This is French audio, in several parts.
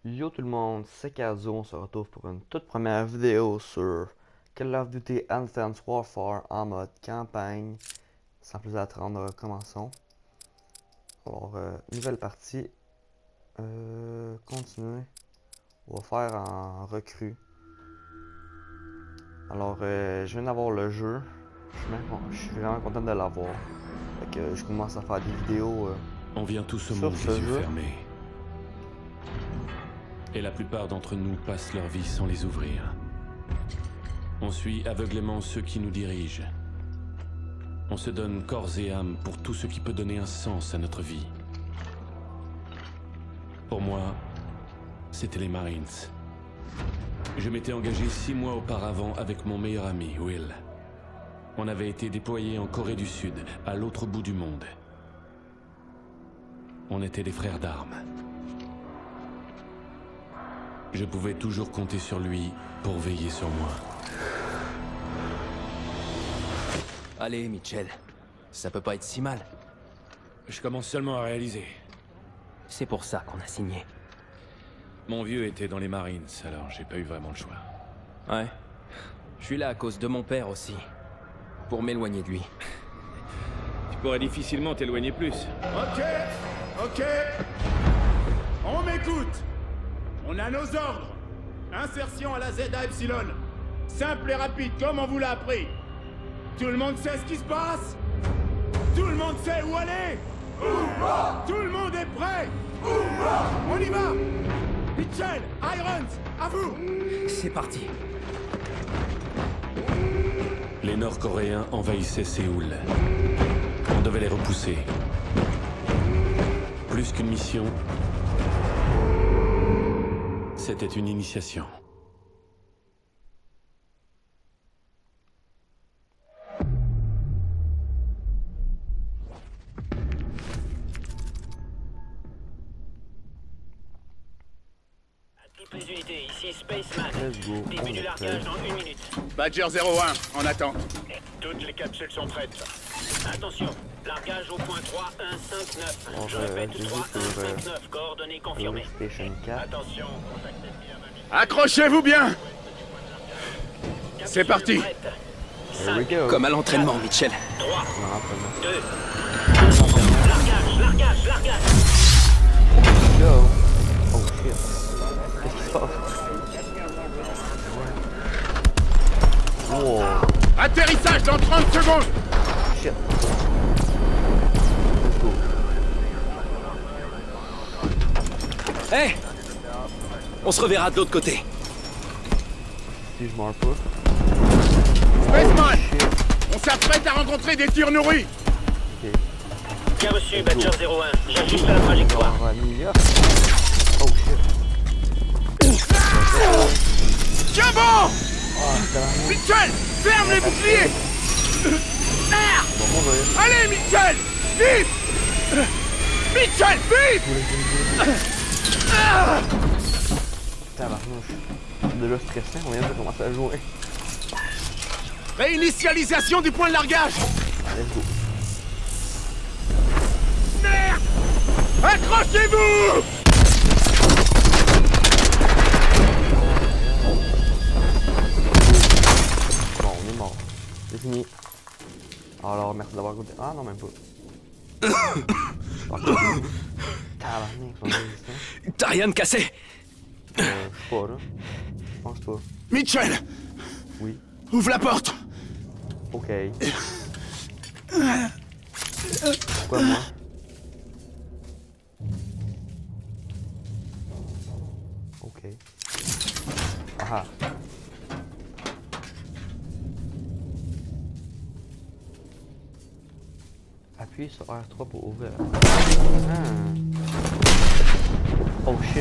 Yo tout le monde, c'est Kazo, on se retrouve pour une toute première vidéo sur Call of Duty Advanced Warfare en mode campagne. Sans plus attendre, commençons. Alors, nouvelle partie. Continuer. On va faire en recrue. Alors, je viens d'avoir le jeu. Je suis vraiment content de l'avoir. Fait que je commence à faire des vidéos On vient tous au sur monde ce les yeux jeu. fermés. Et la plupart d'entre nous passent leur vie sans les ouvrir. On suit aveuglément ceux qui nous dirigent. On se donne corps et âme pour tout ce qui peut donner un sens à notre vie. Pour moi, c'était les Marines. Je m'étais engagé 6 mois auparavant avec mon meilleur ami, Will. On avait été déployés en Corée du Sud, à l'autre bout du monde. On était des frères d'armes. Je pouvais toujours compter sur lui pour veiller sur moi. Allez, Mitchell. Ça peut pas être si mal. Je commence seulement à réaliser. C'est pour ça qu'on a signé. Mon vieux était dans les Marines, alors j'ai pas eu vraiment le choix. Ouais. Je suis là à cause de mon père aussi. Pour m'éloigner de lui. Tu pourrais difficilement t'éloigner plus. Ok. On m'écoute. On a nos ordres. Insertion à la Z à Epsilon. Simple et rapide, comme on vous l'a appris. Tout le monde sait ce qui se passe? Tout le monde sait où aller? Tout le monde est prêt? On y va! Mitchell, Irons, à vous! C'est parti. Les Nord-Coréens envahissaient Séoul. On devait les repousser. Plus qu'une mission, c'était une initiation. Toutes les unités, ici Spaceman. Let's go. Début du largage dans 1 minute. Badger 01, en attente. Toutes les capsules sont prêtes. Attention, largage au point 3159. Bon, Je répète, j'ai vu 3159, coordonnées confirmées. Station 4. Attention, contactez bien. Accrochez-vous bien! Capsule C'est parti. prête. Here we go. Comme à l'entraînement, Mitchell. 3, Non, l'entraînement. 2, 1. Largage. Go. Oh shit. Qu'est-ce qui se passe? Wow. Atterrissage dans 30 secondes! Shit. Let's go. Hé! On se reverra de l'autre côté. Si je meurs pas. Spaceman! Shit. On s'apprête à rencontrer des tirs nourris! Ok. Bien reçu, Badger 01. J'ajuste la trajectoire. On va à New York. Oh shit. Tiens bon! Ah, tabarnak. Mitchell! Ferme les boucliers! Merde! On va mourir. Allez, Mitchell! Vite! Mitchell, vite! Tabarnouche. Déjà stressant, on vient de commencer à jouer. Réinitialisation du point de largage! Let's go. Merde! Accrochez-vous! Bon, on est mort. C'est fini. Alors, merci d'avoir écouté. Ah non, même pas. Tabarnak, on a ça. T'as rien de cassé? Je sais pas, là. Je pense pas. Mitchell! Oui. Ouvre la porte! Ok. Pourquoi moi? Ok. Ah. Appuyez sur R3 pour ouvrir. Ah. Oh shit.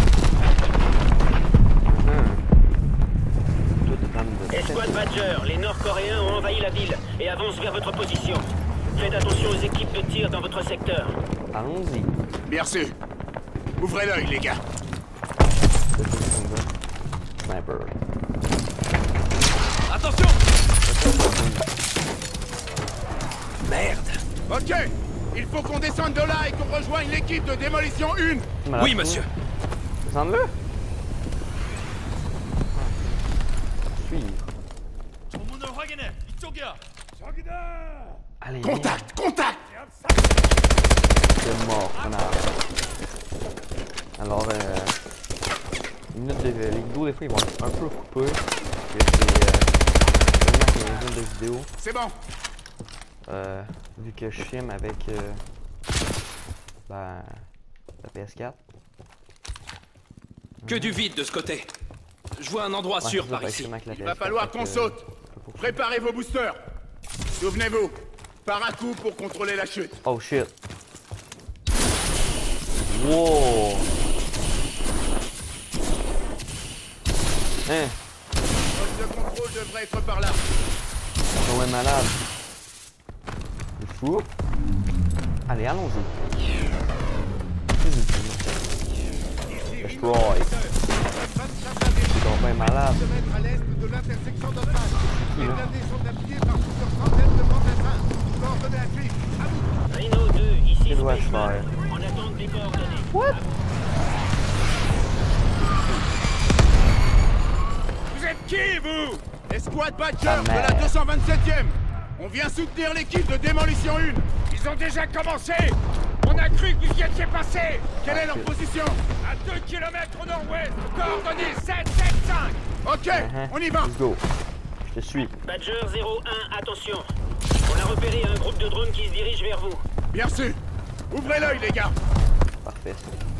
Tout est en train de... Escouade Badger, les Nord-Coréens ont envahi la ville et avancent vers votre position. Faites attention aux équipes de tir dans votre secteur. Allons-y. Bien reçu. Ouvrez l'œil, les gars. Sniper. Attention! Merde. Ok! Il faut qu'on descende de là et qu'on rejoigne l'équipe de démolition 1! Oui, monsieur. Descends-le! Suivre. Allez, Contact! Contact! c'est mort, connard. Alors, les vidéos, des fois, ils vont être un peu coupés. C'est seulement 15 minutes de vidéo. C'est bon! Vu que je filme avec ben, la PS4. Que du vide de ce côté. Je vois un endroit Ouais, sûr c'est ça, par ici. avec la Il va PS4, falloir fait qu'on que, saute! faut que- Préparez vos boosters! Souvenez-vous, par à coup pour contrôler la chute. Oh shit. Wow. Hein, Poste de contrôle devrait être par là. on est malade. C'est fou. Allez, allons-y. Destroy. C'est donc bien malade. Se mettre à l'est de l'intersection d'Ostrad. Qui, Les là? blindés sont appuyés par plusieurs centaines de bandes de train. Coordonnées à suivre. À vous! Rhino 2, ici Quel dois-je Spaceman. faire? En attente des coordonnées. What? Vous êtes qui, vous? Escouade Badger Ta de la mère. 227e. On vient soutenir l'équipe de Démolition 1. Ils ont déjà commencé. On a cru que vous y étiez passé. Quelle est leur position? À 2 km au nord-ouest. Coordonnées 775. Ok, on y va. Let's go. Je te suis. Badger 01, attention. On a repéré un groupe de drones qui se dirige vers vous. Bien sûr. Ouvrez l'œil, les gars. Parfait.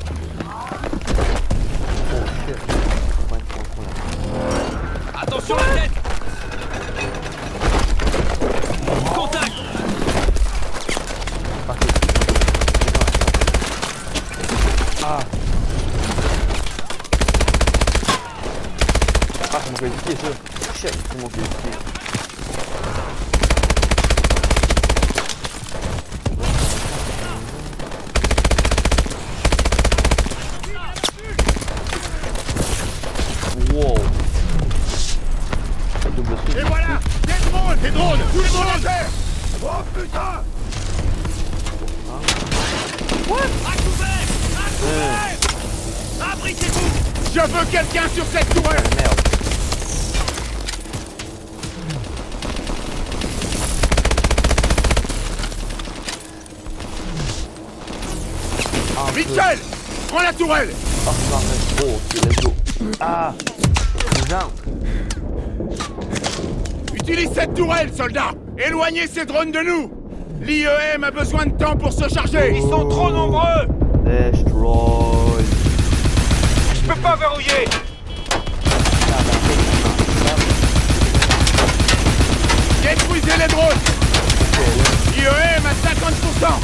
Oh shit. Point de contrôle. Attention à la tête. Contact. Parfait. Ah. Ah, c'est mon coéquipier ça. Shit, c'est mon coéquipier. Wow. Double swing. Et voilà. Des drones. Des drones. Tout le monde en terre. Oh putain. À couvert. À couvert. Abritez-vous. Je veux quelqu'un sur cette tourelle. Merde. Mitchell, prends la tourelle. Oh, c'est parfait. Oh, ok, let's go. Ah. Gens. Utilise cette tourelle, soldat. Éloignez ces drones de nous. L'IEM a besoin de temps pour se charger. Ils sont trop nombreux. Destroy. Je peux pas verrouiller. Détruisez les drones. IEM à 50%.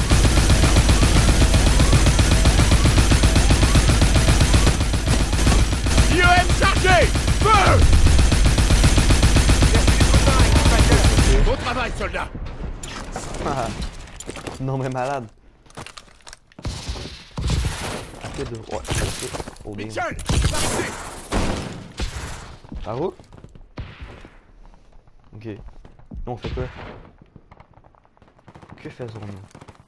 IEM chargé. Feu. Bon travail, soldat. Non mais malade. Que de... Ouais, ok. Oh, bien. Mitchell, par ici. Par où? Ok. Nous on fait quoi? Que faisons-nous?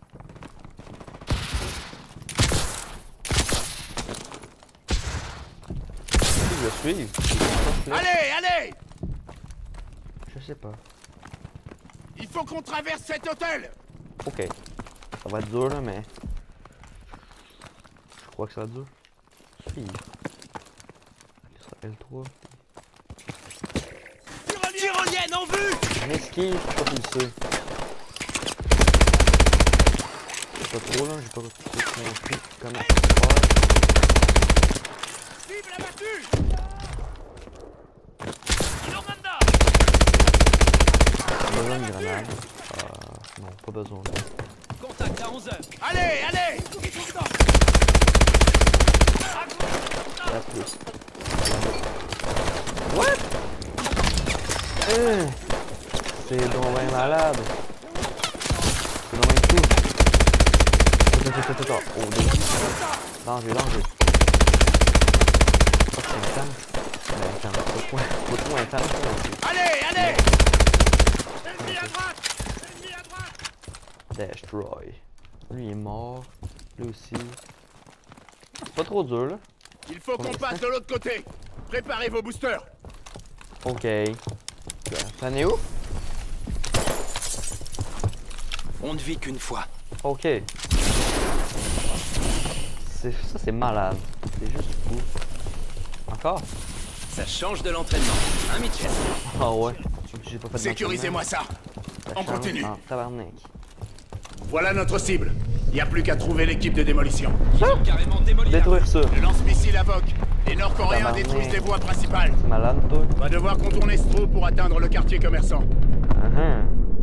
Je vais suivre. Allez, allez. Je sais pas. Il faut qu'on traverse cet hôtel. Ok. Ça va être dur là, mais... Je crois que ça va être dur. Suivre. Allez sur L3. Tyrolienne en vue. Je m'esquive, je sais pas qui c'est. Pas trop là, j'ai pas trop compris comment faire. Cible abattue. Pas besoin de grenade. Non, pas besoin. Contact à 11h. Allez, allez. La plus. What? C'est donc bien malade. C'est donc bien fou. Attends. Oh, deux. Danger. Oh, c'est intense. Mais attends, pas trop intense. Allez, allez. Ennemi à droite. Ennemi à droite. Destroy. Lui il est mort. Lui aussi. C'est pas trop dur là. Il faut qu'on passe de l'autre côté. Préparez vos boosters. Ok. T'en es où? On ne vit qu'une fois. Ok. Ça, c'est malade. C'est juste fou. Encore? Ça change de l'entraînement, hein, Mitchell? Ah ouais. J'ai pas fait de Sécurisez-moi ça. On change continue. en tabarnak. Voilà notre cible. Il n'y a plus qu'à trouver l'équipe de démolition. Ils ont carrément démoli la Détruire ça. Le lance-missile Avoc. Les Nord-Coréens Tabarnak. détruisent les voies principales. C'est malade, toi? On va devoir contourner ce trou pour atteindre le quartier commerçant. Uh-huh.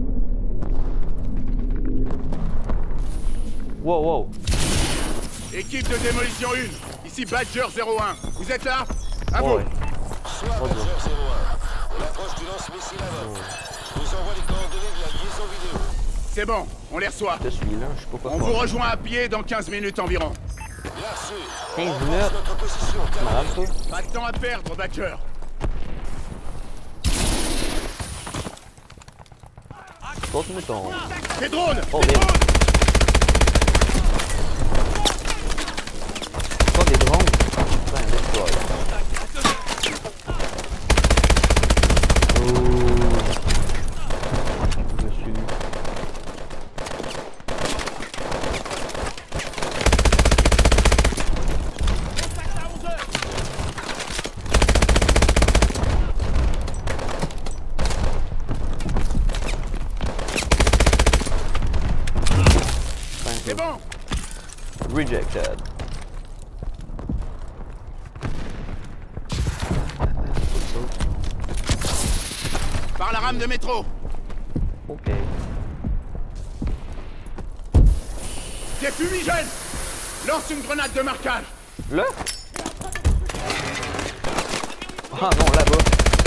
Wow, wow. Équipe de démolition 1. Ici Badger 01. Vous êtes là? À vous. Ouais. Soit Badger 01. On approche du lance-missile Avoc. Je vous envoie les coordonnées de la liaison vidéo. C'est bon, on les reçoit. Je suis là, je sais pas quoi On faire. vous rejoint à pied dans 15 minutes environ. Bien reçu. 15 On renforce minutes. notre position. C'est malade, toi? Pas de temps à perdre, Badger. Saute mouton. Des drones! Oh, Des merde. drones! Pas des drones. Putain, destroy. Je suis lui. C'est bon! Rejected. Par la rame de métro. Ok. Des fumigènes! Lance une grenade de marquage. Là? Ah non, là-bas.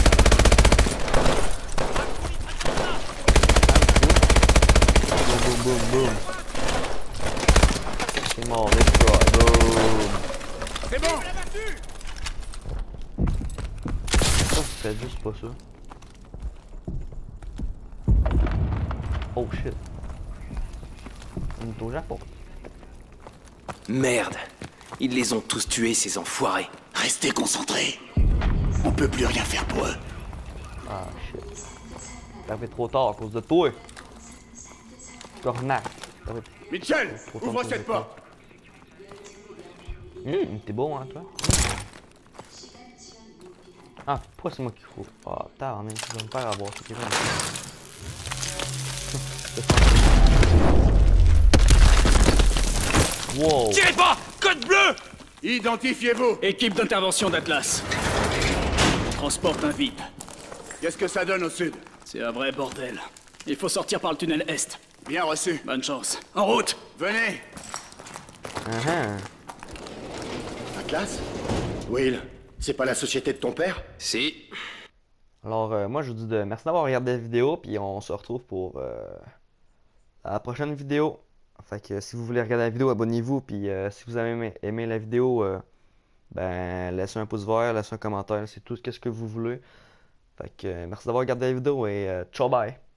Boum, boum, boum, boum. C'est mort, destroy. Boum. C'est bon! Oh, faites juste pas ça. Oh shit. On est au Japon. Merde. Ils les ont tous tués, ces enfoirés. Restez concentrés. On peut plus rien faire pour eux. Ah shit. Ça fait trop tard à cause de toi. Cornac. Ça fait Mitchell, trop tard ouvre à cause cette de toi. porte. T'es bon hein toi? Ah, pourquoi c'est moi qui faut? Ah, putain, mais je vais me faire avoir, c'est quelque chose. Wow! Tirez pas! Code bleu! Identifiez-vous. Équipe d'intervention d'Atlas. On transporte un VIP. Qu'est-ce que ça donne au sud? C'est un vrai bordel. Il faut sortir par le tunnel Est. Bien reçu. Bonne chance. En route! Venez. Atlas? Will, c'est pas la société de ton père? Si. Alors, moi je vous dis merci d'avoir regardé la vidéo, puis on se retrouve pour la prochaine vidéo. Fait que si vous voulez regarder la vidéo, abonnez-vous, puis si vous avez aimé la vidéo, ben laissez un pouce vert, laissez un commentaire, c'est tout ce que vous voulez. Fait que merci d'avoir regardé la vidéo et ciao bye!